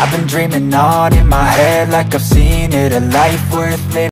I've been dreaming on in my head like I've seen it, a life worth living.